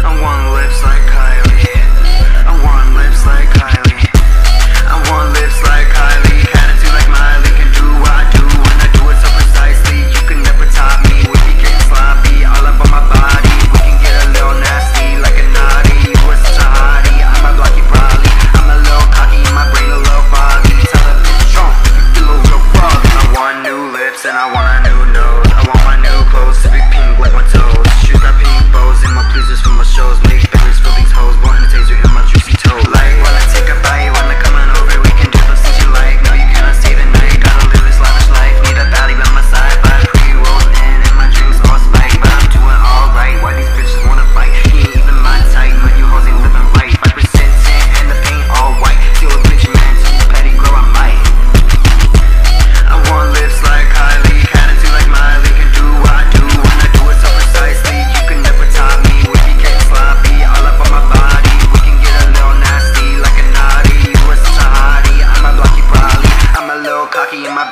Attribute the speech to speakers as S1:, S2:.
S1: I want lips like Kylie. I want lips like Kylie. I want lips like Kylie. Attitude like Miley. Can do what I do when I do it so precisely. You can never top me. We can get sloppy all up on my body. We can get a little nasty like a naughty. You are such a hottie. I'm a blocky brolly. I'm a little cocky in my brain, a little foggy. Tell a bitch drunk if you feel a real froggy. I want new lips and I want a new nose. I want my new clothes to be pink like my toes. Shoes got pink bows and my pleasers for my shows. Make beggars for these hoes. Blowing the taser in my juicy toe. Like when I take a bite, when I come on over, we can do those things you like. No, you cannot stay the night. Gotta live this lavish life. Need a valley by my side. 5 pre-rolls in and my drinks all spiked. But I'm doing alright. Why these bitches wanna fight? He ain't even my type. No, you hoes ain't living right. 5% tint and the paint all white. Steal a bitch, man. Too petty, girl, I might. I want lips like Kylie. Attitude like Miley. Can do what I do when I do it so precisely. You can never top me. We can get sloppy all up on my body. We can get a little nasty like a naughty. You are such a hottie. I'm a blocky brolly. I'm a little cocky in my